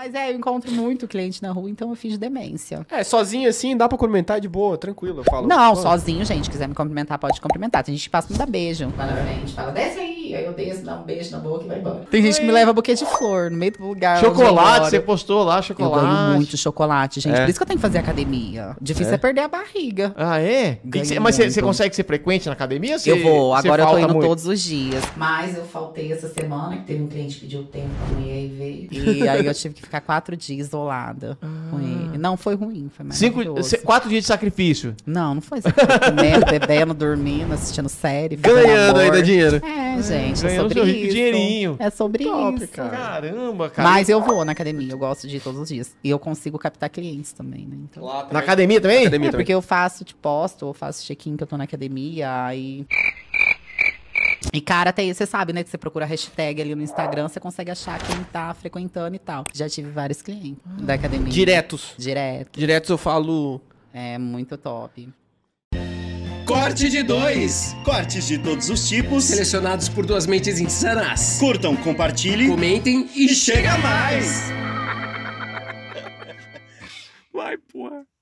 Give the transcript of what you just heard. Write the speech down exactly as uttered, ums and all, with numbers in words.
Mas é, eu encontro muito cliente na rua, então eu fiz demência. É, sozinho assim, dá pra cumprimentar de boa, tranquilo, eu falo. Não, pô, sozinho, gente, quiser me cumprimentar, pode cumprimentar. Tem gente que passa e me dá beijo. Vai na frente, fala, desce aí. Aí eu desço, dá um beijo na boca e vai embora. Tem gente que me leva buquê de flor no meio do lugar. Chocolate, você postou lá, Eu chocolate. ganho muito chocolate, gente. É. Por isso que eu tenho que fazer academia. Difícil é, perder a barriga. Ah, é? Tem que ser- Ganho mas você muito. você consegue ser frequente na academia? ou Você, Eu vou, você agora eu tô falta indo muito? todos os dias. Mas eu faltei essa semana, que teve um cliente que pediu tempo pra mulher e veio. E aí eu tive que ficar quatro dias isolada com ele. Não, foi ruim, foi Cinco, maravilhoso. cê- quatro dias de sacrifício. Não, não foi isso. Comendo, bebendo, dormindo, assistindo série, fazendo Ganhando amor. ainda dinheiro. É, gente, é ganhando sobre seu rico isso. dinheirinho. É sobre Top, isso. cara. Caramba, cara. Mas eu vou na academia, eu gosto de ir todos os dias. E eu consigo captar clientes também, né? Então... Lá Na também. academia também? Academia É, também. porque eu faço, te posto, eu faço check-in que eu tô na academia, aí... E, cara, até aí, você sabe, né, que você procura hashtag ali no Instagram, você consegue achar quem tá frequentando e tal. Já tive vários clientes da academia. Diretos. Direto. Diretos eu falo... É muito top. Corte de dois. Cortes de todos os tipos. Selecionados por duas mentes insanas. Curtam, compartilhem. Comentem e chega mais. Vai, porra.